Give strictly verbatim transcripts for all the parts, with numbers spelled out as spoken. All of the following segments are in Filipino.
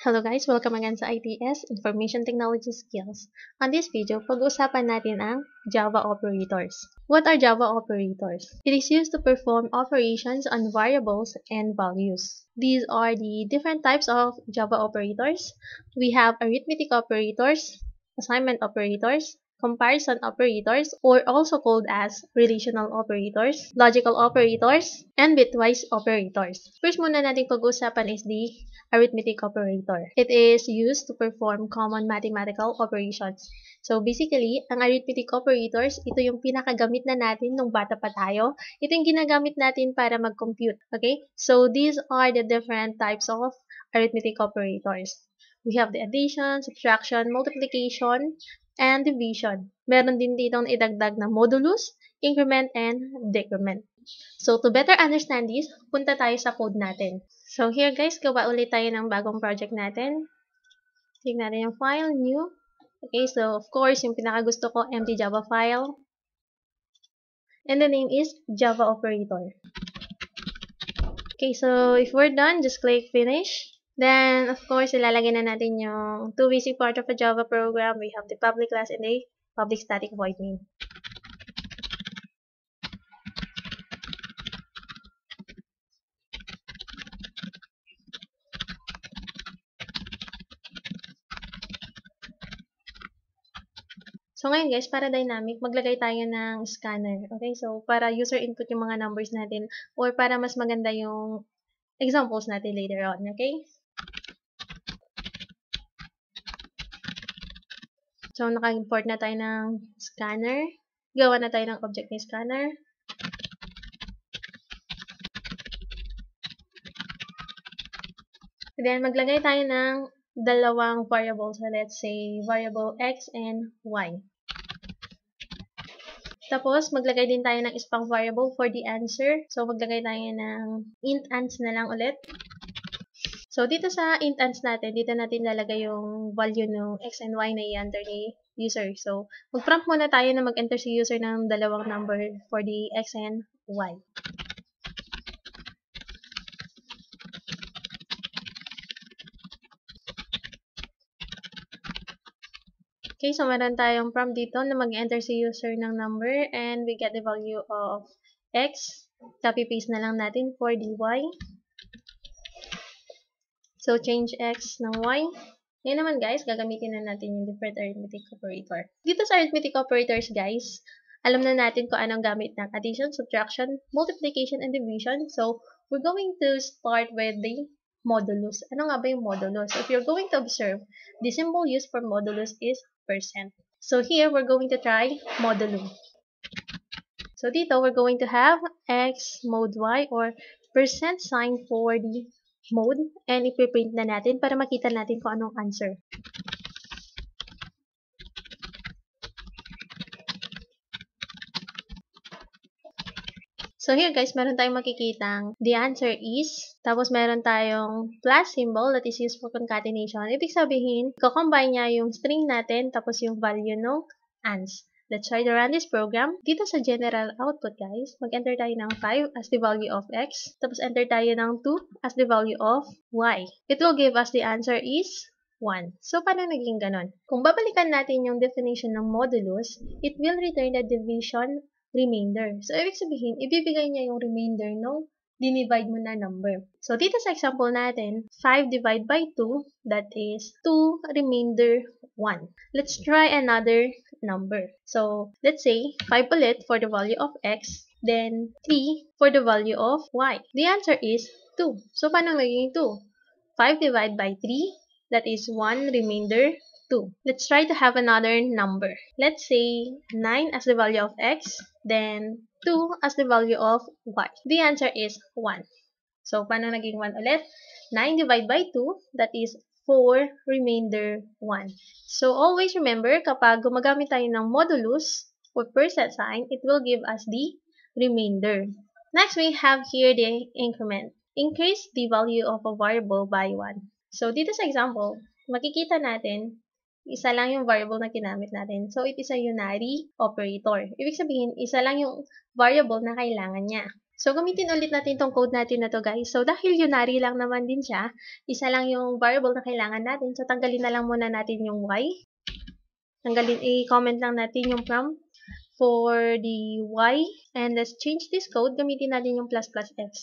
Hello guys! Welcome again sa I T S, Information Technology Skills. On this video, pag-uusapan natin ang Java operators. What are Java operators? It is used to perform operations on variables and values. These are the different types of Java operators. We have arithmetic operators, assignment operators, comparison operators, or also called as relational operators, logical operators, and bitwise operators. First muna natin pag-uusapan is the arithmetic operator. It is used to perform common mathematical operations. So basically, ang arithmetic operators, ito yung pinakagamit na natin nung bata pa tayo. Ito yung ginagamit natin para mag-compute. Okay? So these are the different types of arithmetic operators. We have the addition, subtraction, multiplication, and division. Meron din ditong idagdag na modulus, increment, and decrement. So, to better understand this, punta tayo sa code natin. So, here guys, gawa ulit tayo ng bagong project natin. Tignan natin yung file, new. Okay, so of course, yung pinakagusto ko, empty Java file. And the name is Java operator. Okay, so if we're done, just click finish. Then, of course, ilalagay na natin yung two basic part of a Java program. We have the public class and a public static void main. So, ngayon guys, para dynamic, maglagay tayo ng scanner. Okay, so para user input yung mga numbers natin or para mas maganda yung examples natin later on. Okay? So, naka-import na tayo ng scanner. Gawa na tayo ng object ng scanner. Then, maglagay tayo ng dalawang variables. So, let's say, variable x and y. Tapos, maglagay din tayo ng isang variable for the answer. So, maglagay tayo ng int ans na lang ulit. So, dito sa int ans natin, dito natin lalagay yung value ng x and y na i-enter ni user. So, mag-prompt muna tayo na mag-enter si user ng dalawang number for the x and y. Okay, so meron tayong prompt dito na mag-enter si user ng number and we get the value of x. Copy-paste na lang natin for the y. So, change x ng y. Ngayon naman guys, gagamitin na natin yung different arithmetic operator. Dito sa arithmetic operators guys, alam na natin kung anong gamit ng addition, subtraction, multiplication, and division. So, we're going to start with the modulus. Ano nga ba yung modulus? If you're going to observe, the symbol used for modulus is percent. So, here, we're going to try modulo. So, dito, we're going to have x mod y or percent sign for the mode and ipiprint na natin para makita natin kung anong answer. So here guys, meron tayong makikitang the answer is, tapos meron tayong plus symbol that is used for concatenation. Ibig sabihin, i-combine niya yung string natin tapos yung value ng ans. Let's try to run this program. Dito sa general output guys, mag-enter tayo ng five as the value of x, tapos enter tayo ng two as the value of y. It will give us the answer is one. So, paano naging ganon? Kung babalikan natin yung definition ng modulus, it will return the division remainder. So, ibig sabihin, ibibigay niya yung remainder ng dinivide mo na number. So, dito sa example natin, five divided by two, that is two remainder one. Let's try another number. So, let's say, five ulit for the value of x, then three for the value of y. The answer is two. So, paano magiging two? five divided by three, that is one remainder two. Let's try to have another number. Let's say nine as the value of x, then two as the value of y. The answer is one. So, paano naging one ulit? nine divided by two, that is four remainder one. So, always remember, kapag gumagamit tayo ng modulus or percent sign, it will give us the remainder. Next, we have here the increment. Increase the value of a variable by one. So, dito sa example, makikita natin, isa lang yung variable na ginamit natin. So, it is a unary operator. Ibig sabihin, isa lang yung variable na kailangan niya. So, gamitin ulit natin itong code natin na to guys. So, dahil unary lang naman din siya, isa lang yung variable na kailangan natin. So, tanggalin na lang muna natin yung y. Tanggalin, i-comment lang natin yung from for the y. And let's change this code. Gamitin natin yung plus plus x.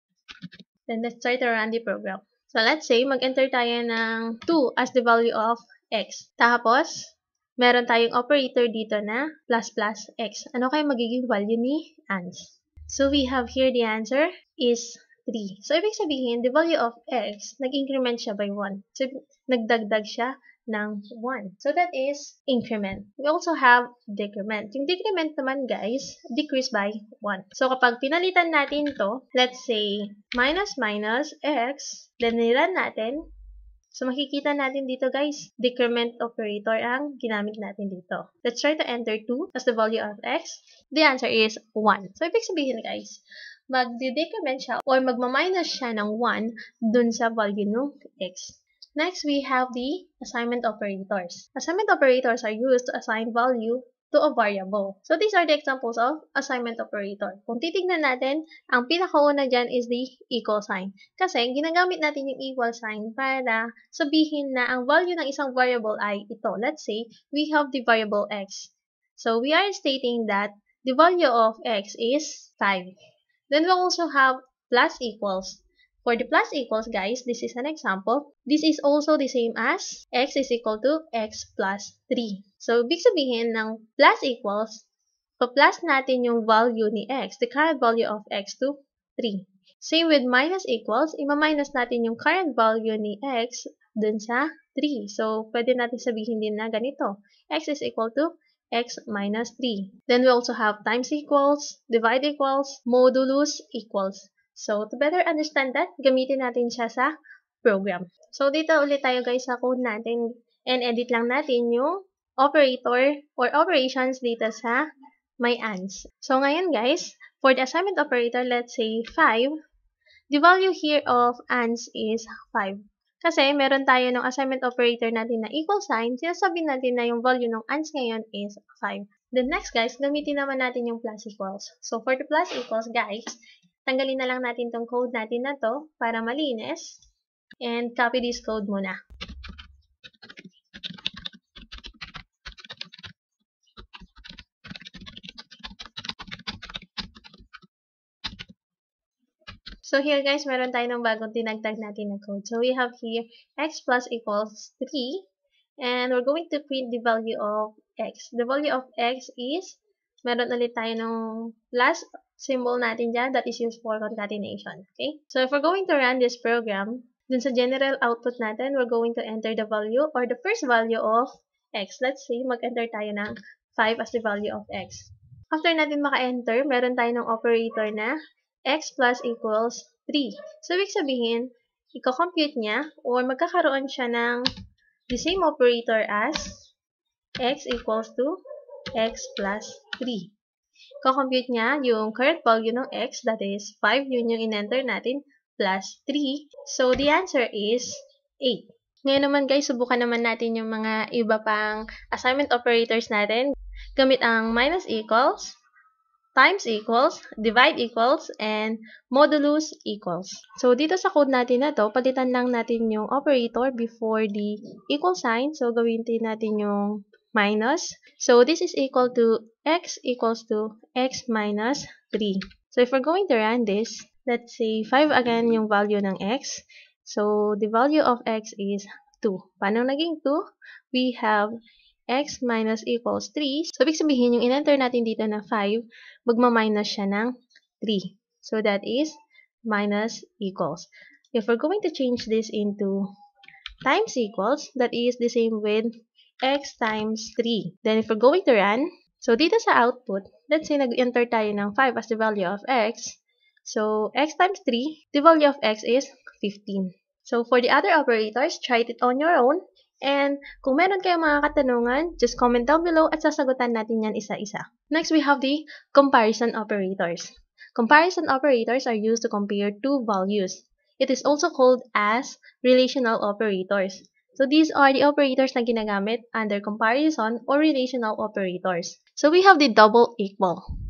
Then, let's try to run the program. So, let's say, mag-enter tayo ng two as the value of x. Tapos, meron tayong operator dito na plus plus x. Ano kaya magiging value ni ans? So, we have here the answer is three. So, ibig sabihin, the value of x, nag-increment siya by one. So, nagdagdag siya ng one. So, that is increment. We also have decrement. Yung decrement naman, guys, decrease by one. So, kapag pinalitan natin to, let's say, minus minus x, then nirun natin. So, makikita natin dito, guys, decrement operator ang ginamit natin dito. Let's try to enter two as the value of x. The answer is one. So, ibig sabihin, guys, mag-decrement siya or magma-minus siya ng one dun sa value ng x. Next, we have the assignment operators. Assignment operators are used to assign value to a variable. So, these are the examples of assignment operator. Kung titignan natin, ang pinakauna dyan is the equal sign. Kasi, ginagamit natin yung equal sign para sabihin na ang value ng isang variable ay ito. Let's say, we have the variable x. So, we are stating that the value of x is five. Then, we also have plus equals. For the plus equals, guys, this is an example. This is also the same as x is equal to x plus three. So, ibig sabihin ng plus equals, pa-plus natin yung value ni x, the current value of x to three. Same with minus equals, ima-minus natin yung current value ni x dun sa three. So, pwede natin sabihin din na ganito. X is equal to x minus three. Then, we also have times equals, divide equals, modulus equals. So, to better understand that, gamitin natin siya sa program. So, dito ulit tayo guys sa code natin and edit lang natin yung operator or operations dito sa my ans. So, ngayon guys, for the assignment operator, let's say five. The value here of ans is five. Kasi meron tayo ng assignment operator natin na equal sign, sinasabi natin na yung value ng ans ngayon is five. Then next guys, gamitin naman natin yung plus equals. So, for the plus equals guys, tanggalin na lang natin tong code natin na to para malinis. And copy this code muna. So here guys, meron tayo ng bagong tinagtag natin na code. So we have here x plus equals three. And we're going to print the value of x. The value of x is, meron ulit tayo ng plus symbol natin dyan that is used for concatenation. Okay? So if we're going to run this program, dun sa general output natin, we're going to enter the value or the first value of x. Let's say, mag-enter tayo ng five as the value of x. After natin maka-enter, meron tayo ng operator na x plus equals three. So, ibig sabihin, i-compute niya or magkakaroon siya ng the same operator as x equals to x plus three. Ko-compute niya yung current value ng x, that is five, yun yung in-enter natin, plus three. So, the answer is eight. Ngayon naman guys, subukan naman natin yung mga iba pang assignment operators natin. Gamit ang minus equals, times equals, divide equals, and modulus equals. So, dito sa code natin na to, palitan lang natin yung operator before the equal sign. So, gawin natin yung minus. So, this is equal to x equals to x minus three. So, if we're going to run this, let's say five again yung value ng x. So, the value of x is two. Paano naging two? We have x minus equals three. So, ibig sabihin, yung in-enter natin dito na five, magma-minus siya ng three. So, that is minus equals. If we're going to change this into times equals, that is the same with x times three. Then, if we're going to run, so dito sa output, let's say nag-enter tayo ng five as the value of x. So, x times three, the value of x is fifteen. So, for the other operators, try it on your own. And kung meron kayong mga katanungan, just comment down below at sasagutan natin yan isa-isa. Next, we have the comparison operators. Comparison operators are used to compare two values. It is also called as relational operators. So, these are the operators na ginagamit under comparison or relational operators. So, we have the double equal.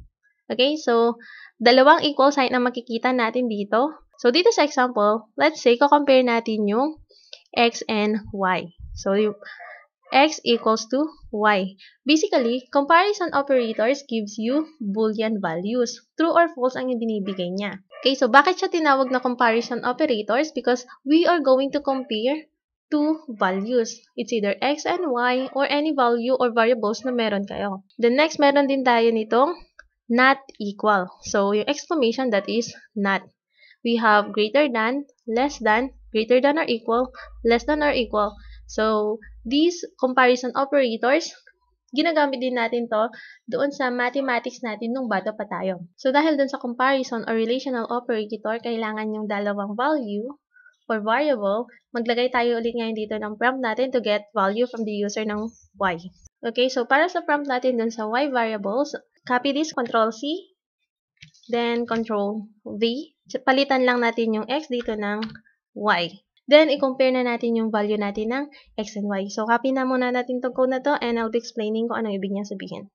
Okay, so dalawang equal sign ang makikita natin dito. So dito sa example, let's say, ko-compare natin yung x and y. So yung x equals to y. Basically, comparison operators gives you Boolean values. True or false ang yung binibigay niya. Okay, so bakit siya tinawag na comparison operators? Because we are going to compare two values. It's either x and y or any value or variables na meron kayo. The next, meron din tayo nitong not equal. So, yung exclamation, that is not. We have greater than, less than, greater than or equal, less than or equal. So, these comparison operators, ginagamit din natin to doon sa mathematics natin nung bata pa tayo. So, dahil doon sa comparison or relational operator, kailangan yung dalawang value or variable, maglagay tayo ulit ngayon dito ng prompt natin to get value from the user ng y. Okay, so para sa prompt natin doon sa y variables, copy this, control C, then control V. Palitan lang natin yung x dito ng y. Then, i-compare na natin yung value natin ng x and y. So, copy na muna natin itong code na to and I'll be explaining kung ano ibig niya sabihin.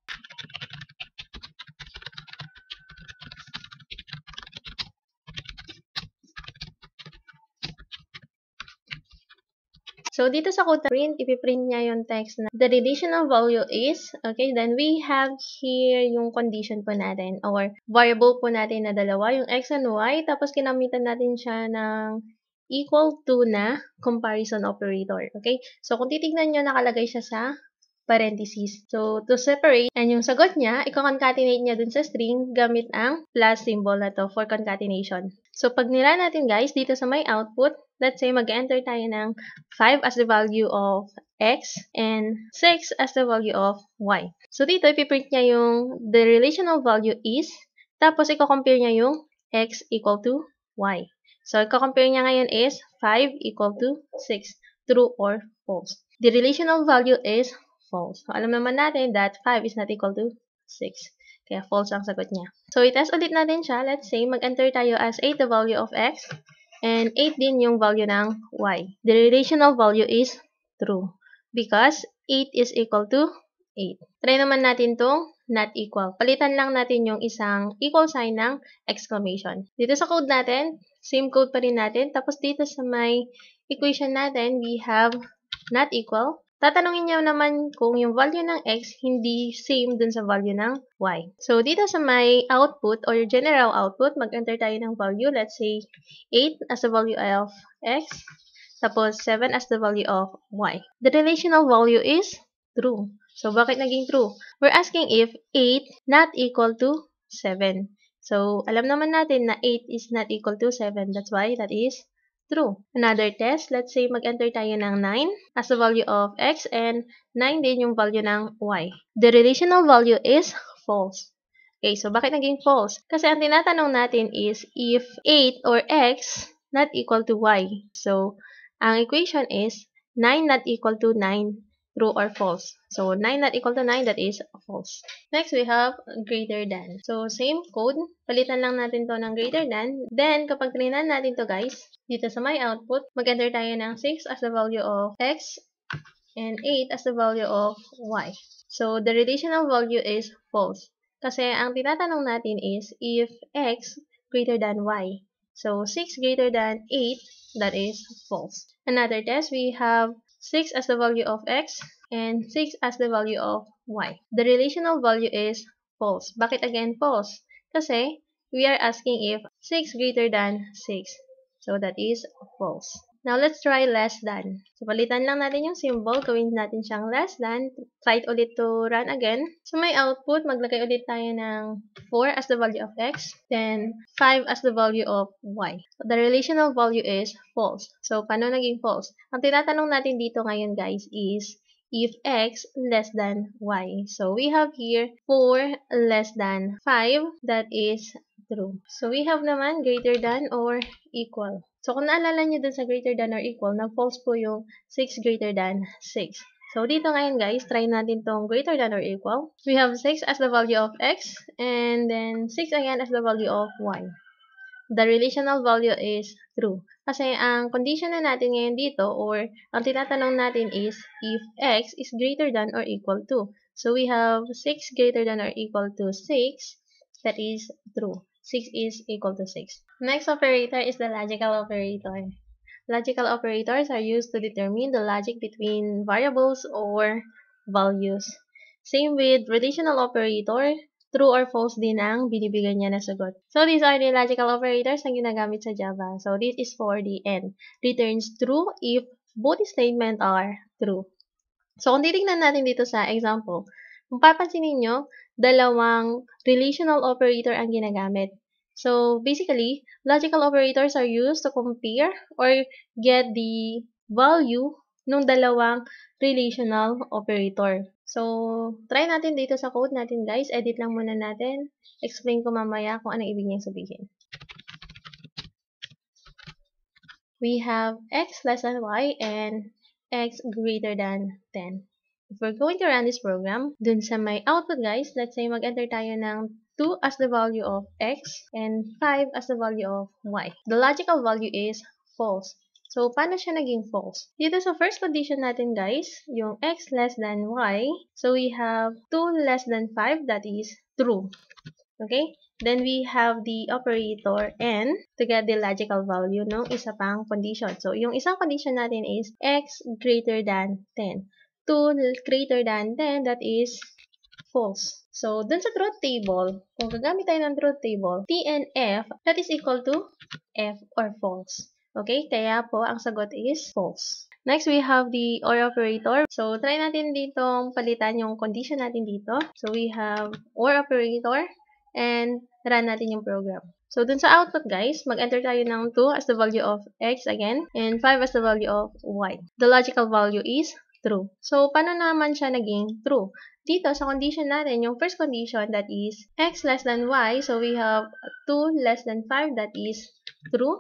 So, dito sa code na print, ipiprint niya yung text na the relational value is, okay, then we have here yung condition po natin or variable po natin na dalawa, yung x and y, tapos kinamitan natin siya ng equal to na comparison operator, okay? So, kung titignan nyo, nakalagay siya sa parentheses. So, to separate, and yung sagot niya, i-concatenate niya dun sa string gamit ang plus symbol na to for concatenation. So, pag nila natin guys, dito sa my output, let's say mag-enter tayo ng five as the value of x and six as the value of y. So, dito, ipiprint niya yung the relational value is, tapos i-compare niya yung x equal to y. So, i-compare niya ngayon is five equal to six, true or false. The relational value is false. So, alam naman natin that five is not equal to six. Kaya false ang sagot niya. So, i-test ulit natin siya. Let's say, mag-enter tayo as eight the value of x and eight din yung value ng y. The relational value is true because eight is equal to eight. Try naman natin tong not equal. Palitan lang natin yung isang equal sign ng exclamation. Dito sa code natin, same code pa rin natin. Tapos dito sa may equation natin, we have not equal. Tatanungin niyo naman kung yung value ng x hindi same dun sa value ng y. So, dito sa my output or general output, mag-enter tayo ng value. Let's say, eight as the value of x, tapos seven as the value of y. The relational value is true. So, bakit naging true? We're asking if eight not equal to seven. So, alam naman natin na eight is not equal to seven. That's why that is true. Another test, let's say mag-enter tayo ng nine as the value of x and nine din yung value ng y. The relational value is false. Okay, so bakit naging false? Kasi ang tinatanong natin is if eight or x not equal to y. So, ang equation is nine not equal to nine. True or false. So, nine not equal to nine, that is false. Next, we have greater than. So, same code. Palitan lang natin to ng greater than. Then, kapag trinan natin to guys, dito sa my output, mag-enter tayo ng six as the value of x and eight as the value of y. So, the relational value is false. Kasi, ang tinatanong natin is if x greater than y. So, six greater than eight, that is false. Another test, we have six as the value of x and six as the value of y. The relational value is false. Bakit again false? Kasi we are asking if six greater than six. So that is false. Now let's try less than. So palitan lang natin yung symbol, gawin natin siyang less than. Try it ulit to run again. So may output, maglagay ulit tayo ng four as the value of x, then five as the value of y. So, the relational value is false. So paano naging false? Ang tinatanong natin dito ngayon guys is if x less than y. So we have here four less than five, that is true. So we have naman greater than or equal. So, kung naalala nyo dun sa greater than or equal, na false po yung six greater than six. So, dito ngayon guys, try natin tong greater than or equal. We have six as the value of x, and then six again as the value of y. The relational value is true. Kasi ang condition na natin ngayon dito, or ang tinatanong natin is, if x is greater than or equal to. So, we have six greater than or equal to six, that is true. six is equal to six. Next operator is the logical operator. Logical operators are used to determine the logic between variables or values. Same with relational operator, true or false din ang binibigyan niya na sagot. So, these are the logical operators na ginagamit sa Java. So, this is for the end. Returns true if both statements are true. So, kung titignan natin dito sa example, kung papansin ninyo, dalawang relational operator ang ginagamit. So, basically, logical operators are used to compare or get the value ng dalawang relational operator. So, try natin dito sa code natin, guys. Edit lang muna natin. Explain ko mamaya kung ano ibig niyang sabihin. We have x less than y and x greater than ten. If we're going to run this program, dun sa may output, guys, let's say mag-enter tayo ng two as the value of x and five as the value of y. The logical value is false. So, paano siya naging false? Dito sa first condition natin, guys, yung x less than y, so we have two less than five, that is true. Okay? Then we have the operator n to get the logical value ng isa pang condition. So, yung isang condition natin is x greater than ten. two greater than ten, that is false. So, dun sa truth table, kung gagamit tayo ng truth table, T and F, that is equal to F or false. Okay? Kaya po, ang sagot is false. Next, we have the OR operator. So, try natin ditong palitan yung condition natin dito. So, we have OR operator and run natin yung program. So, dun sa output, guys, mag-enter tayo ng two as the value of x again and five as the value of y. The logical value is true. So, paano naman siya naging true? Dito, sa condition natin, yung first condition, that is x less than y. So, we have two less than five, that is true.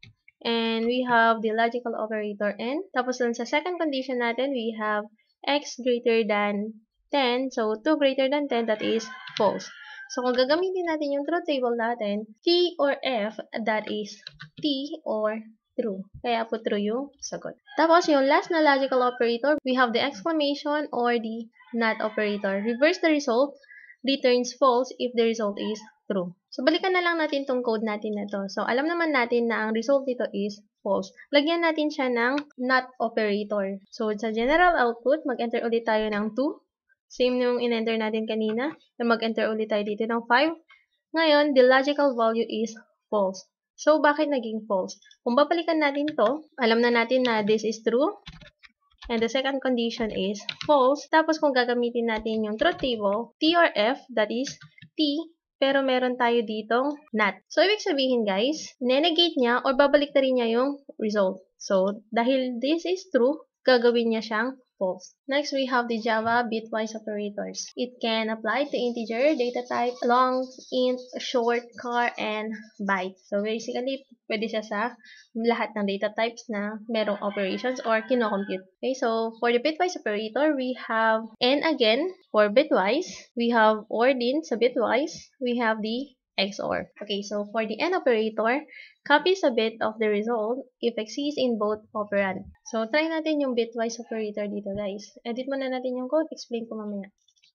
And we have the logical operator n. Tapos, dun sa second condition natin, we have x greater than ten. So, two greater than ten, that is false. So, kung gagamitin natin yung truth table natin, T or F, that is T or true. Kaya po true yung sagot. Tapos, yung last na logical operator, we have the exclamation or the not operator. Reverse the result, returns false if the result is true. So, balikan na lang natin tong code natin na to. So, alam naman natin na ang result dito is false. Lagyan natin siya ng not operator. So, sa general output, mag-enter ulit tayo ng two. Same yung in-enter natin kanina. Then, mag-enter ulit tayo dito ng five. Ngayon, the logical value is false. So, bakit naging false? Kung babalikan natin to, alam na natin na this is true. And the second condition is false. Tapos, kung gagamitin natin yung truth table, T or F, that is T, pero meron tayo ditong not. So, ibig sabihin, guys, nenegate niya or babalik na rin niya yung result. So, dahil this is true, gagawin niya siyang false. Next, we have the Java bitwise operators. It can apply to integer, data type, long, int, short, char, and byte. So, basically, pwede siya sa lahat ng data types na merong operations or kino-compute. Okay, so, for the bitwise operator, we have n again for bitwise. We have or din sa bitwise. We have the X O R. Okay, so for the n operator, copies a bit of the result if exists in both operand. So, try natin yung bitwise operator dito, guys. Edit muna natin yung code. Explain ko mamaya.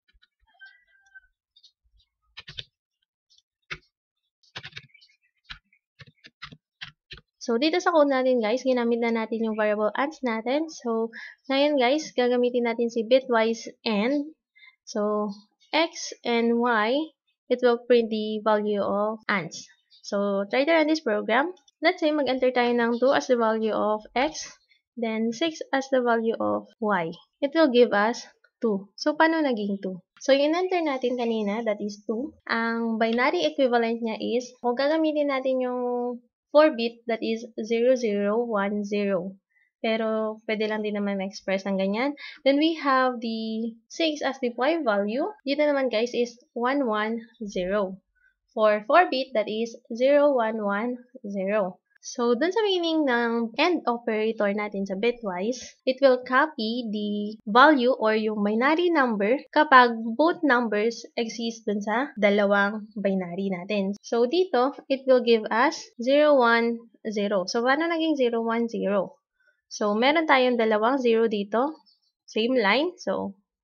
So, dito sa code natin, guys, ginamit na natin yung variable ands natin. So, ngayon, guys, gagamitin natin si bitwise n. So, x and y, it will print the value of ands. So, try to run this program. Let's say, mag-enter tayo ng two as the value of x, then six as the value of y. It will give us two. So, paano naging two? So, yung enter natin kanina, that is two. Ang binary equivalent niya is, kung gagamitin natin yung four bit, that is zero zero one zero. Pero, pwede lang din naman ma-express ng ganyan. Then, we have the six as the y value. Dito naman, guys, is one one zero. For four bit, that is zero one one zero. So, dun sa meaning ng AND operator natin sa bitwise, it will copy the value or yung binary number kapag both numbers exist dun sa dalawang binary natin. So, dito, it will give us zero one zero. So, paano naging zero one zero? So, meron tayong dalawang zero dito. Same line. So,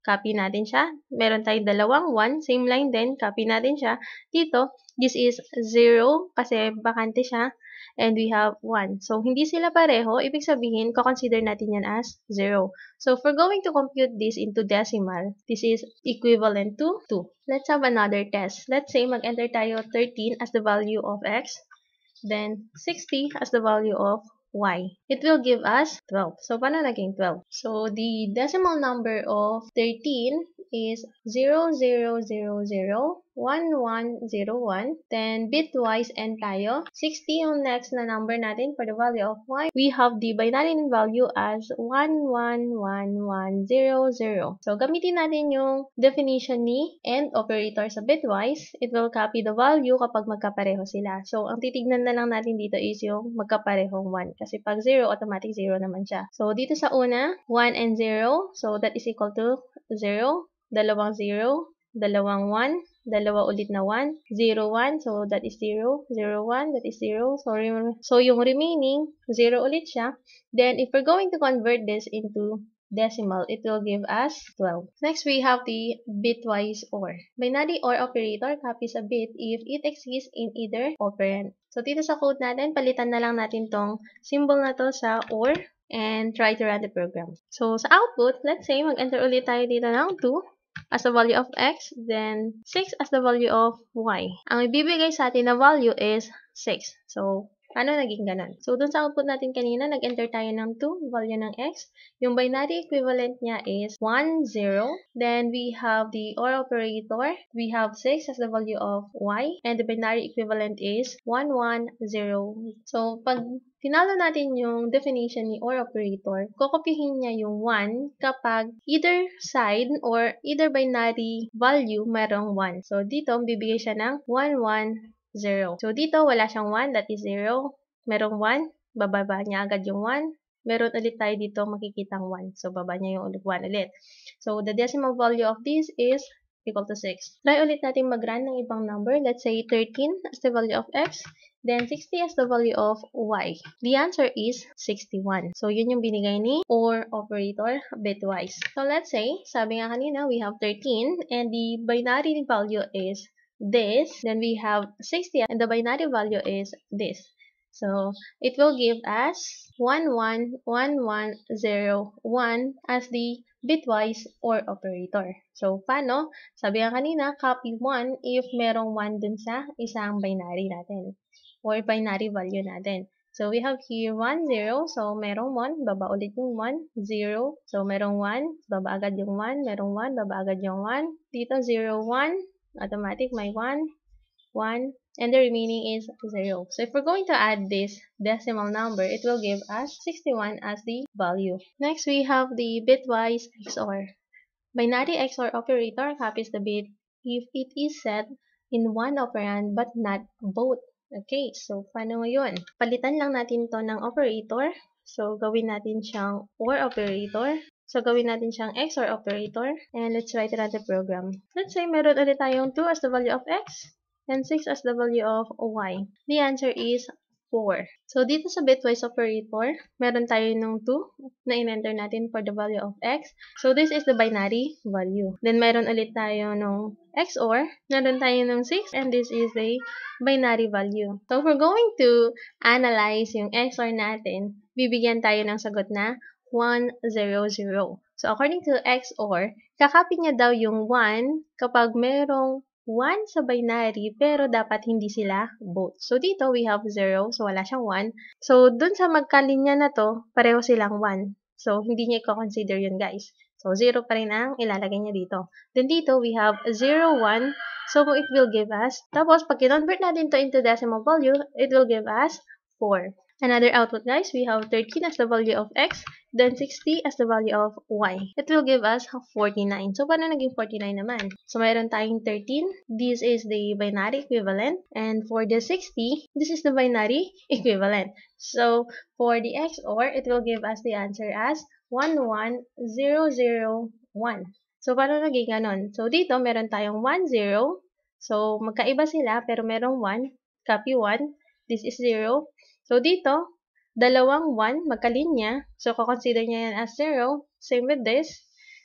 copy natin siya. Meron tayong dalawang one, same line din, copy natin siya. Dito, this is zero kasi bakante siya. And we have one. So, hindi sila pareho. Ibig sabihin, consider natin yan as zero. So, if we're going to compute this into decimal, this is equivalent to two. Let's have another test. Let's say, mag-enter tayo thirteen as the value of x, then sixty as the value of y. It will give us twelve. So, paano naging twelve? So, the decimal number of thirteen is zero zero zero zero one one zero one. Then, bitwise end tayo. sixty yung next na number natin for the value of y. We have the binary value as one one one one zero zero. So, gamitin natin yung definition ni AND operator sa bitwise. It will copy the value kapag magkapareho sila. So, ang titignan na lang natin dito is yung magkaparehong one. Kasi pag zero, automatic zero naman siya. So, dito sa una, one and zero. So, that is equal to zero. Dalawang zero. Dalawang one. Dalawa ulit na one. zero, one. So, that is zero. zero, one. That is zero. So, so yung remaining, zero ulit siya. Then, if we're going to convert this into decimal, it will give us twelve. Next, we have the bitwise OR. Binary OR operator copies a bit if it exists in either operand. So, dito sa code natin, palitan na lang natin tong symbol na to sa OR and try to run the program. So, sa output, let's say, mag-enter ulit tayo dito ng two as the value of x, then six as the value of y. Ang ibibigay sa atin na value is six. So, paano naging ganun? So, dun sa output natin kanina, nag-enter tayo ng two, value ng x. Yung binary equivalent niya is one, zero. Then, we have the OR operator. We have six as the value of y. And the binary equivalent is one, one, zero. So, pag tinalo natin yung definition ni OR operator, kokopyahin niya yung one kapag either side or either binary value merong one. So, dito, bibigay siya ng one, one, zero. So, dito, wala siyang one, that is zero. Merong one, bababa niya agad yung one. Meron ulit tayo dito makikitang one. So, baba niya yung one ulit. So, the decimal value of this is equal to six. Try ulit natin mag-run ng ibang number. Let's say thirteen as the value of x. Then, sixty as the value of y. The answer is sixty-one. So, yun yung binigay ni OR operator bitwise. So, let's say, sabi nga kanina, we have thirteen and the binary value is this. Then, we have sixty and the binary value is this. So, it will give us one one one one zero one as the bitwise OR operator. So, paano? Sabi nga kanina, copy one if merong one dun sa isang binary natin or binary value natin. So, we have here one, zero. So, merong one, baba ulit yung one. zero. So, merong one, baba agad yung one. Merong one, baba agad yung one. Dito, zero, one. Automatic, may one. one. And the remaining is zero. So, if we're going to add this decimal number, it will give us sixty-one as the value. Next, we have the bitwise X O R. Binary X O R operator copies the bit if it is set in one operand but not both. Okay, so paano ngayon? Palitan lang natin to ng operator. So, gawin natin siyang OR operator. So, gawin natin siyang X O R operator. And let's write it at the program. Let's say meron ulit tayong two as the value of x and six as the value of y. The answer is four. So, dito sa bitwise operator, meron tayo nung two na in-enter natin for the value of x. So, this is the binary value. Then, meron ulit tayo nung X O R, meron tayo nung six, and this is the binary value. So, if we're going to analyze yung X O R natin, bibigyan tayo ng sagot na one, zero, zero. So, according to X O R, kakopy niya daw yung one kapag merong one sa binary, pero dapat hindi sila both. So, dito, we have zero. So, wala siyang one. So, dun sa magkalinya na to, pareho silang one. So, hindi niya i-consider yun, guys. So, zero pa rin ang ilalagay niya dito. Then, dito, we have zero, one. So, it will give us. Tapos, pag kinonvert natin to into decimal value, it will give us four. Another output, guys, we have thirteen as the value of x, then sixty as the value of y. It will give us forty-nine. So, paano naging forty-nine naman? So, mayroon tayong thirteen. This is the binary equivalent. And for the sixty, this is the binary equivalent. So, for the X O R, it will give us the answer as one one zero zero one. So, paano naging ganon? So, dito, meron tayong one, zero. So, magkaiba sila, pero merong one. Copy one. This is zero. So, dito, dalawang one, magkalinya. So, consider niya yan as zero. Same with this.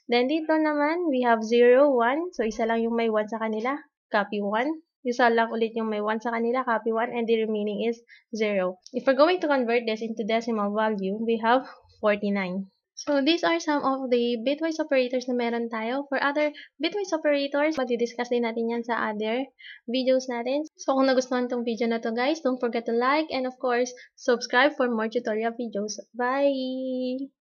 Then, dito naman, we have zero, one. So, isa lang yung may one sa kanila. Copy one. Isa lang ulit yung may one sa kanila. Copy one. And the remaining is zero. If we're going to convert this into decimal value, we have forty-nine. So, these are some of the bitwise operators na meron tayo. For other bitwise operators, madidiscuss din natin yan sa other videos natin. So, kung nagustuhan tong video na to guys, don't forget to like and of course, subscribe for more tutorial videos. Bye!